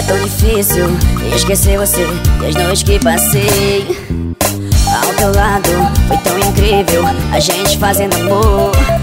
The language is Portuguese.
tão difícil esquecer você e as noites que passei ao teu lado. Foi tão incrível a gente fazendo amor.